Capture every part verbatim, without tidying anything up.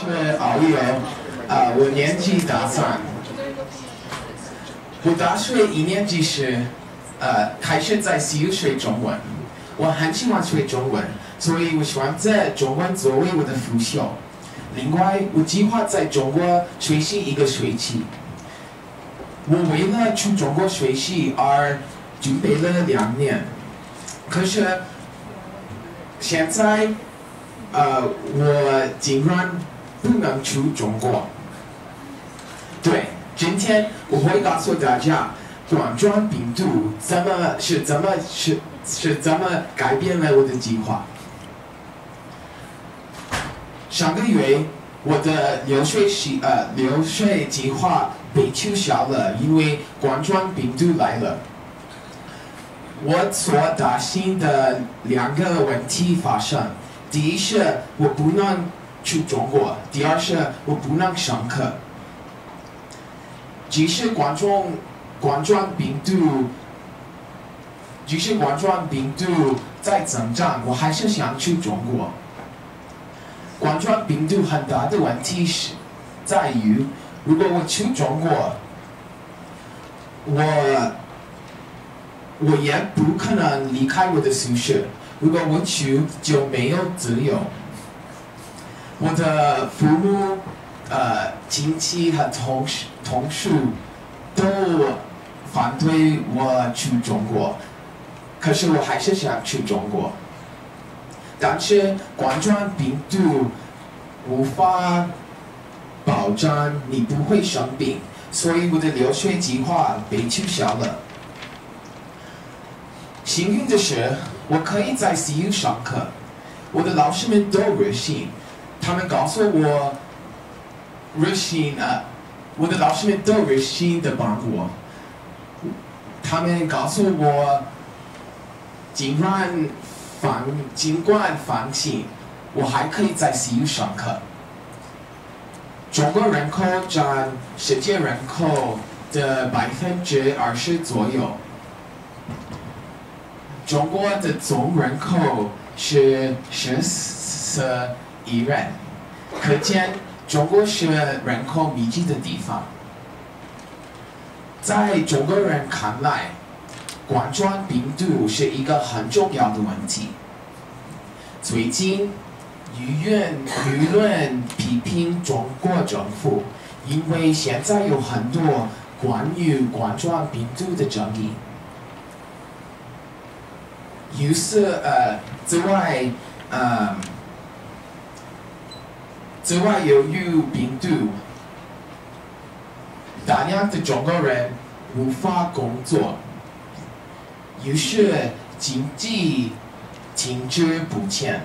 是Eyob，呃，我年纪大三。我大学一年级时，呃，开始在西语学中文。我很喜欢学中文，所以我选择中文作为我的辅修。另外，我计划在中国学习一个学期。我为了去中国学习而准备了两年，可是现在，呃，我竟然不能去中国。对，今天我会告诉大家，冠状病毒怎么是怎么是是怎么改变了我的计划。上个月，我的留学计呃留学计划被取消了，因为冠状病毒来了。我所担心的两个问题发生：第一是我不能去中国；第二是我不能上课。即使冠状冠状病毒，即使冠状病毒在增长，我还是想去中国。冠状病毒很大的问题是在于，如果我去中国，我我也不可能离开我的宿舍。如果我去，就没有自由。我的父母、呃亲戚和同事同事都反对我去中国，可是我还是想去中国。但是冠状病毒无法保证你不会生病，所以我的留学计划被取消了。幸运的是，我可以在西语上课。我的老师们都热心，他们告诉我热心呃，我的老师们都热心的帮我。他们告诉我，尽管放尽管放心，我还可以在西语上课。中国人口占世界人口的百分之二十左右。中国的总人口是十四亿人，可见中国是人口密集的地方。在中国人看来，冠状病毒是一个很重要的问题。最近，舆论舆论批评中国政府，因为现在有很多关于冠状病毒的争议。于是，呃，此外，呃，此外，由于病毒，大量的中国人无法工作，于是经济停滞不前。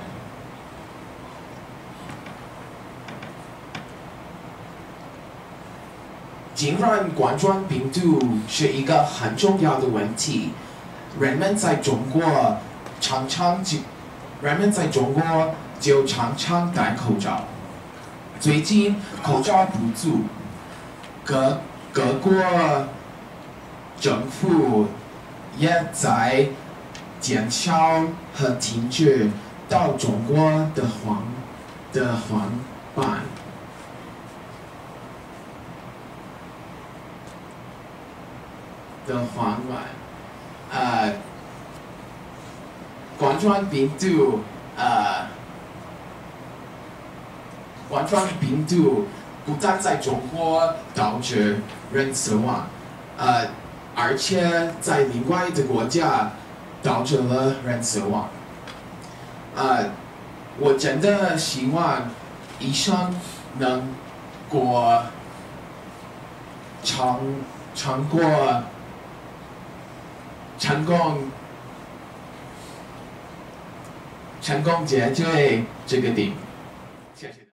尽管冠状病毒是一个很重要的问题，人们在中国常常就人们在中国就常常戴口罩。最近口罩不足，各各国政府也在减少和停止到中国的航的航班。的航班，呃，冠状病毒，呃，冠状病毒不但在中国导致人死亡，呃，而且在另外的国家导致了人死亡。呃，我真的希望医生能过长长过。成功，成功解决这个病。谢谢。